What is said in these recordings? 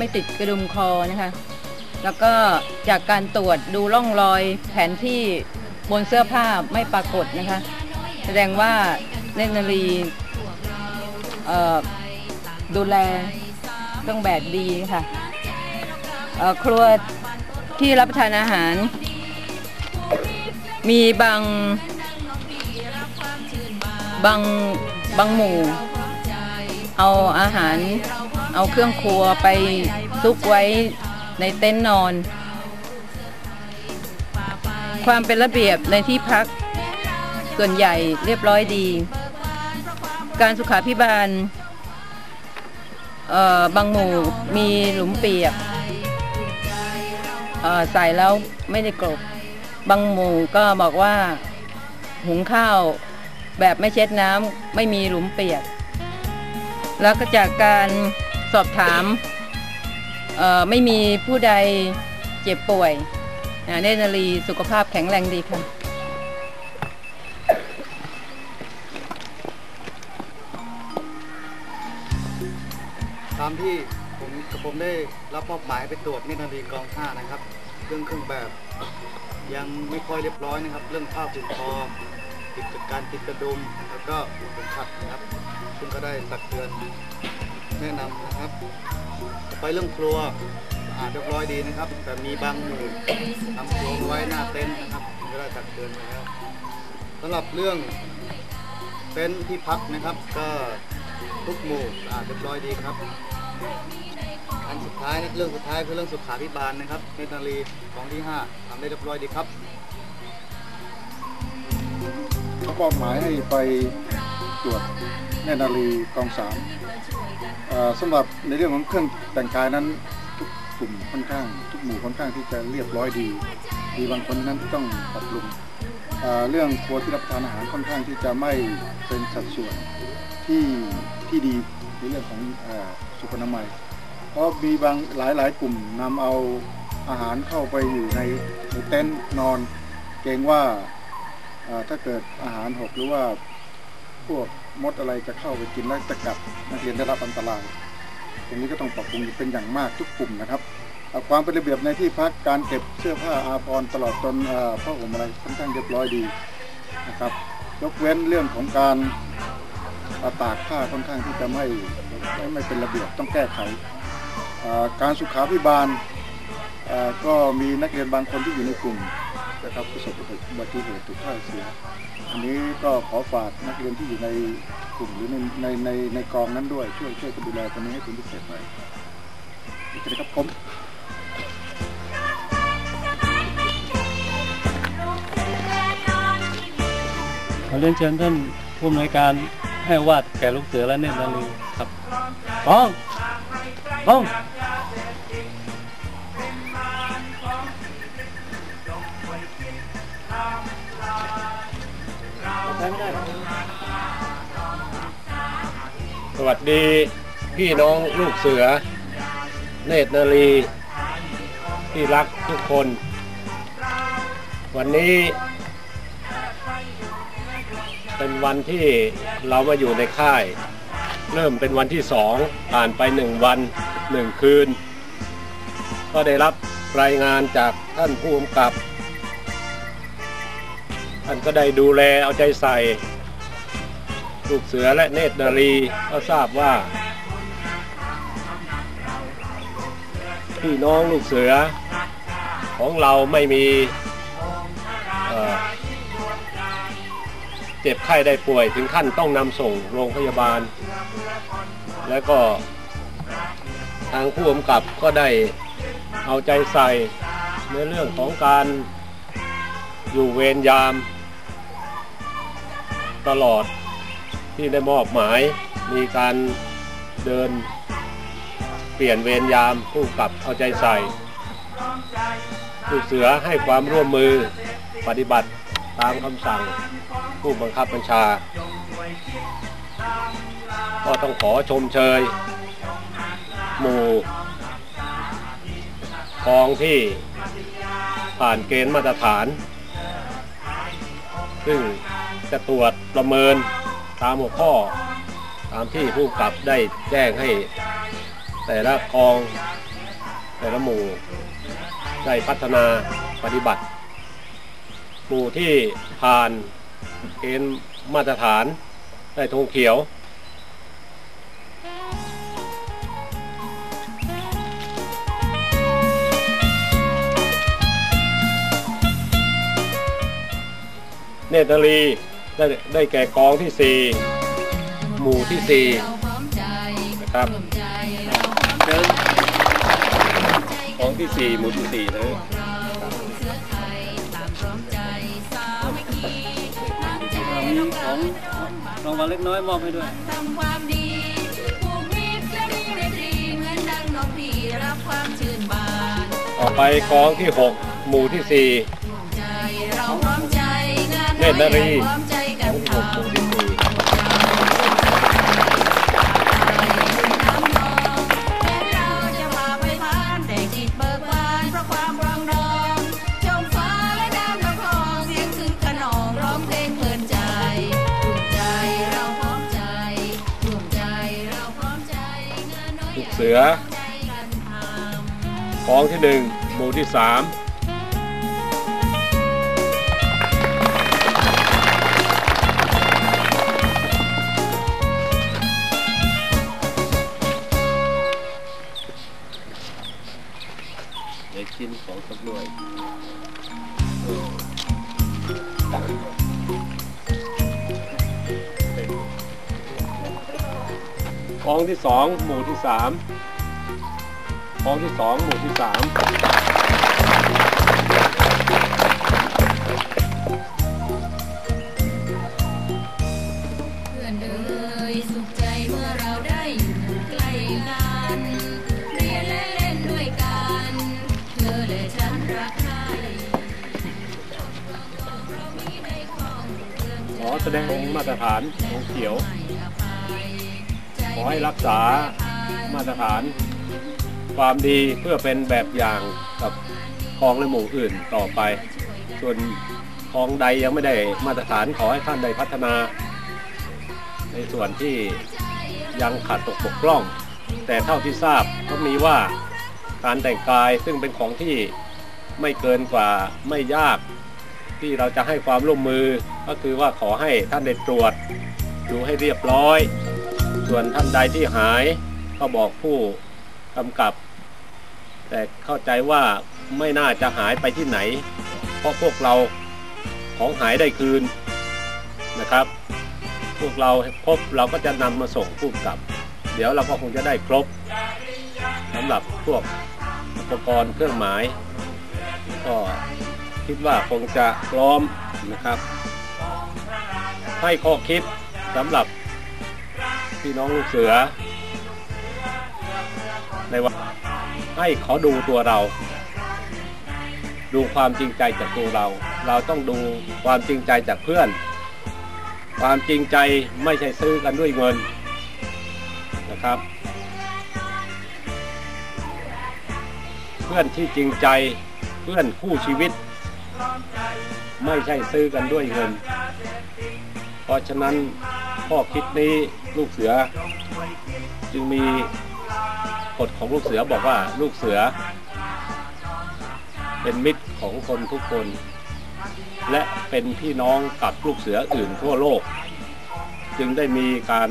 ไม่ติดกระดุมคอนะคะแล้วก็จากการตรวจดูร่องรอยแผนที่บนเสื้อผ้าไม่ปรากฏนะคะแสดงว่าเนตรนารีดูแลเครื่องแบบดีค่ะครัวที่รับประทานอาหารมีบางหมู่เอาอาหารเอาเครื่องครัวไปซุกไว้ในเต็นท์นอนความเป็นระเบียบในที่พักส่วนใหญ่เรียบร้อยดีการสุขาภิบาลบางหมู่มีหลุมเปียกใส่แล้วไม่ได้กลบบางหมู่ก็บอกว่าหุงข้าวแบบไม่เช็ดน้ำไม่มีหลุมเปียกแล้วก็จากการสอบถามไม่มีผู้ใดเจ็บป่วยเนตรนารีสุขภาพแข็งแรงดีค่ะตามที่ผมได้รับมอบหมายไปตรวจเนตรนารีกอง5นะครับเรื่องเครื่องแบบยังไม่ค่อยเรียบร้อยนะครับเรื่องผ้าผูกคอการติดกระดุมแล้วก็ผูกเข็มขัดนะครับซึ่งก็ได้ตักเตือนแนะนำนะครับไปเรื่องครัวสะอาดเรียบร้อยดีนะครับแต่มีบางหมู่ทำครัวไว้หน้าเต็นท์นะครับก็ได้ตักเตือนนะครับสำหรับเรื่องเต็นท์ที่พักนะครับก็ทุกหมู่สะอาดเรียบร้อยดีครับอันสุดท้ายเรื่องสุดท้ายคือเรื่องสุขาภิบาลนะครับเนตรนารีของที่5ทำได้เรียบร้อยดีครับเขามอบหมายให้ไปตรวจเนตรนารีกอง3สำหรับในเรื่องของเครื่องแต่งกายนั้นทุกกลุ่มค่อนข้างทุกหมู่ค่อนข้างที่จะเรียบร้อยดีมีบางคนนั้นที่ต้องปรับปรุงเรื่องครัวที่รับประทานอาหารค่อนข้างที่จะไม่เป็นสัดส่วนที่ดีในเรื่องของสุขอนามัยเพราะมีบางหลายกลุ่มนำเอาอาหารเข้าไปอยู่ในเต็นท์นอนเกรงว่าถ้าเกิดอาหารหกหรือว่าพวกมดอะไรจะเข้าไปกินแล้วจะกัดนักเรียนได้รับอันตรายตรงนี้ก็ต้องปรับปรุงเป็นอย่างมากทุกกลุ่มนะครับความเป็นระเบียบในที่พักการเก็บเสื้อผ้าอาภรณ์ตลอดจนผ้าห่มอะไรค่อนข้างเรียบร้อยดีนะครับยกเว้นเรื่องของการตากผ้าค่อนข้างที่จะไม่เป็นระเบียบต้องแก้ไขการสุขาภิบาลก็มีนักเรียนบางคนที่อยู่ในกลุ่มนะครับประสบอุบัติเหตุถูกฆ่าเสียอันนี้ก็ขอฝากนักเรียนที่อยู่ในกลุ่มหรือในกองนั้นด้วยช่วยกันดูแลตรงนี้ให้เป็นพิเศษหน่อยอีกทีครับผมขอเรียนเชิญท่านผู้อำนวยการให้วาดแก่ลูกเสือและเนตรนารีครับป้องสวัสดีพี่น้องลูกเสือเนตรนารีที่รักทุกคนวันนี้เป็นวันที่เรามาอยู่ในค่ายเริ่มเป็นวันที่2ผ่านไป1 วัน 1 คืนก็ได้รับรายงานจากท่านผู้กำกับท่านก็ได้ดูแลเอาใจใส่ลูกเสือและเนตรนารีก็ทราบว่าพี่น้องลูกเสือของเราไม่มีเจ็บไข้ได้ป่วยถึงขั้นต้องนำส่งโรงพยาบาลและก็ทางผู้กำกับก็ได้เอาใจใส่ในเรื่องของการอยู่เวรยามตลอดที่ได้มอบหมายมีการเดินเปลี่ยนเวรยามผู้กำกับเอาใจใส่ลูกเสือให้ความร่วมมือปฏิบัติตามคำสั่งผู้บังคับบัญชาก็ต้องขอชมเชยหมู่กองที่ผ่านเกณฑ์มาตรฐานซึ่งจะตรวจประเมินตามหัวข้อตามที่ผู้กำกับได้แจ้งให้แต่ละกองแต่ละหมู่ได้พัฒนาปฏิบัติหมู่ที่ผ่านเกณฑ์มาตรฐานได้ธงเขียวเนตรนารีได้แก่กองที่ 4 หมู่ที่ 4นะครับกองที่ 4 หมู่ที่ 4นะมีของรางวัลเล็กน้อยมอบให้ด้วยต่อไปกองที่ 6 หมู่ที่ 4เนตรนารีกองที่ 6 หมู่ที่ 4เสือกองที่ 1 หมู่ที่ 3 เดี๋ยวกินของสักหน่อยกองที่ 2 หมู่ที่ 3กองที่ 2 หมู่ที่ 3ขอแสดงมาตรฐานธงเขียวขอให้รักษามาตรฐานความดีเพื่อเป็นแบบอย่างกับคลองและหมู่อื่นต่อไปส่วนคลองใดยังไม่ได้มาตรฐานขอให้ท่านได้พัฒนาในส่วนที่ยังขาดตกบกพร่องแต่เท่าที่ทราบก็มีว่าการแต่งกายซึ่งเป็นของที่ไม่เกินกว่าไม่ยากที่เราจะให้ความร่วมมือก็คือว่าขอให้ท่านได้ตรวจดูให้เรียบร้อยส่วนท่านใดที่หายก็บอกผู้กำกับแต่เข้าใจว่าไม่น่าจะหายไปที่ไหนเพราะพวกเราของหายได้คืนนะครับพวกเราพบเราก็จะนำมาส่งผู้กำกับเดี๋ยวเราก็คงจะได้ครบสำหรับพวกอุปกรณ์เครื่องหมายก็คิดว่าคงจะพร้อมนะครับให้ข้อคิดสำหรับพี่น้องลูกเสือในว่าให้เขาดูตัวเราดูความจริงใจจากตัวเราต้องดูความจริงใจจากเพื่อนความจริงใจไม่ใช่ซื้อกันด้วยเงินนะครับเพื่อนที่จริงใจเพื่อนคู่ชีวิตไม่ใช่ซื้อกันด้วยเงินเพราะฉะนั้นข้อคิดนี้ลูกเสือจึงมีกฎของลูกเสือบอกว่าลูกเสือเป็นมิตรของคนทุกคนและเป็นพี่น้องกับลูกเสืออื่นทั่วโลกจึงได้มีการ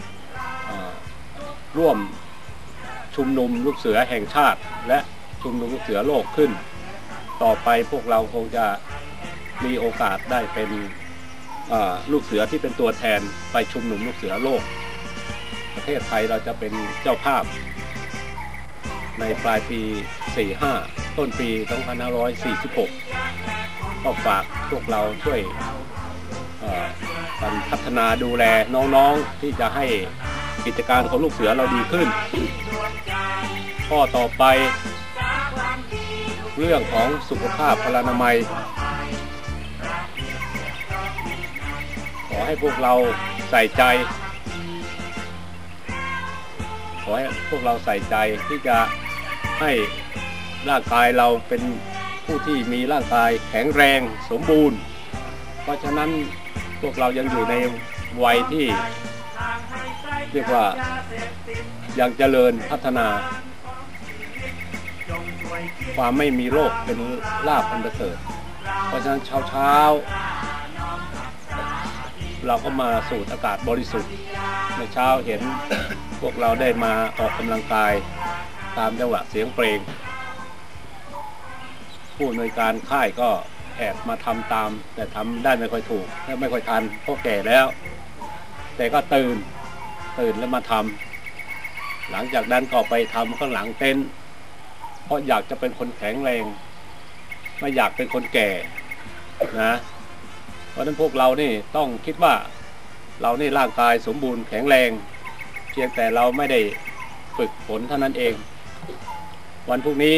ร่วมชุมนุมลูกเสือแห่งชาติและชุมนุมลูกเสือโลกขึ้นต่อไปพวกเราคงจะมีโอกาสได้เป็นลูกเสือที่เป็นตัวแทนไปชุมนุมลูกเสือโลกประเทศไทยเราจะเป็นเจ้าภาพในปลายปี 45 ต้นปี 2546 ก็ฝากพวกเราช่วยกันพัฒนาดูแลน้องๆที่จะให้กิจการของลูกเสือเราดีขึ้นข้อต่อไปเรื่องของสุขภาพพลานามัยขอให้พวกเราใส่ใจขอให้พวกเราใส่ใจที่จะให้ร่างกายเราเป็นผู้ที่มีร่างกายแข็งแรงสมบูรณ์เพราะฉะนั้นพวกเรายังอยู่ในวัยที่เรียกว่ายังเจริญพัฒนาความไม่มีโรคเป็นลาภอันประเสริฐเพราะฉะนั้นเช้าเราก็มาสูดอากาศบริสุทธิ์ในเช้าเห็นพวกเราได้มาออกกำลังกายตามจังหวะเสียงเพลงผู้อำนวยการค่ายก็แอบมาทำตามแต่ทำได้ไม่ค่อยถูกและไม่ค่อยทันเพราะแก่แล้วแต่ก็ตื่นแล้วมาทำหลังจากนั้นก็ไปทำข้างหลังเต็นท์เพราะอยากจะเป็นคนแข็งแรงไม่อยากเป็นคนแก่นะเพราะฉะนั้นพวกเรานี่ต้องคิดว่าเรานี่ร่างกายสมบูรณ์แข็งแรงเพียงแต่เราไม่ได้ฝึกฝนเท่านั้นเองวันพรุ่งนี้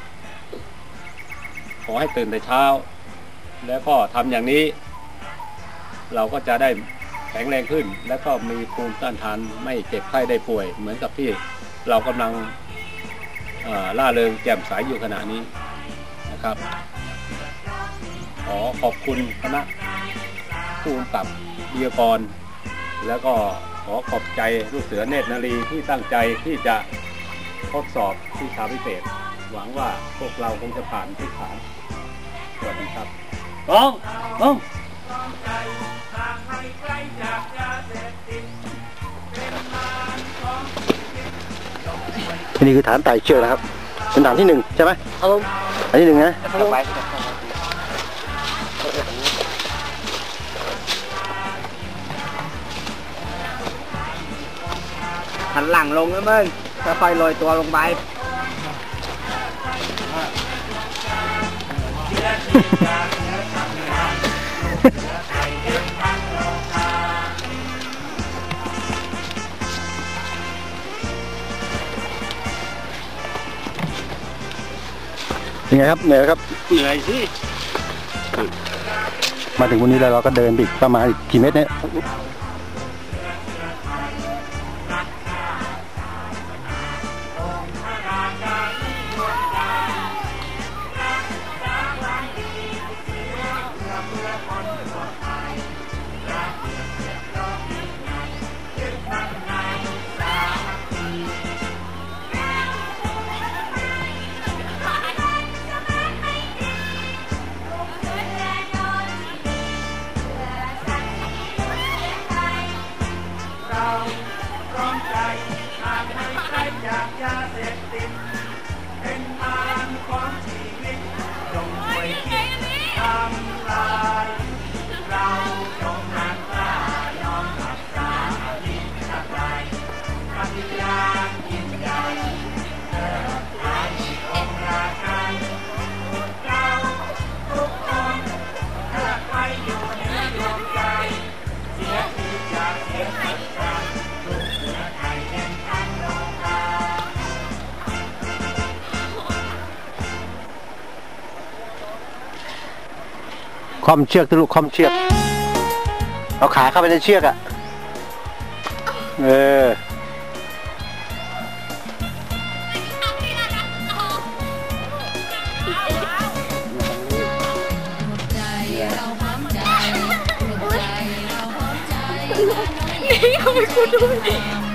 ขอให้ตื่นแต่เช้าแล้วก็ทำอย่างนี้เราก็จะได้แข็งแรงขึ้นและก็มีภูมิต้านทานไม่เจ็บไข้ได้ป่วยเหมือนกับที่เรากำลังล่าเริงแจ่มใสอยู่ขณะนี้นะครับขอขอบคุณคณะผู้กำกับวิทยากรแล้วก็ขอขอบใจลูกเสือเนตรนารีที่ตั้งใจที่จะทดสอบวิชาพิเศษหวังว่าพวกเราคงจะผ่านทุกฐานสวัสดีครับน้องนี่คือฐานไต่เชือกนะครับเป็นฐานที่1ใช่ไหมครับผมฐานที่1นะหันหลังลงนะมึงค่อยๆโรยตัวลงไปยังไงครับเหนื่อยครับเหนื่อยสิมาถึงวันนี้แล้วเราก็เดินอีกประมาณอีกกี่เมตรเนี่ยคอมเชือกตัวลูกคอมเชือกเอาขาเข้าไปในเชือกอ่ะนี่เขาไปกูดู